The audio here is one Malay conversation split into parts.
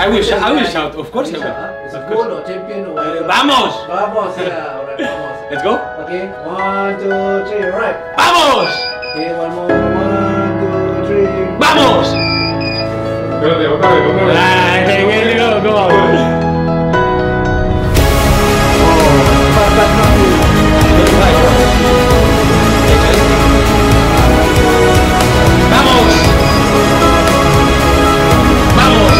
I will shout. Of course I will. It's a goal or champion or whatever. Vamos! Vamos, yeah. Alright, vamos. Let's go. Okay, 1, 2, 3, alright. Vamos! Okay, one more. 1, 2, 3. Vamos! Espérate, otra vez. Hey, go on. Vamos! Vamos!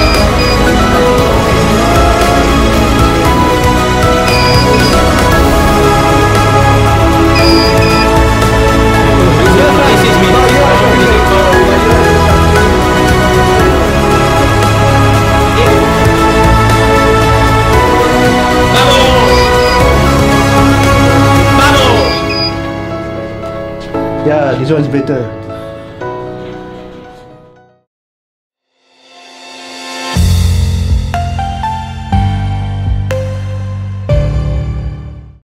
Yeah, this one's better.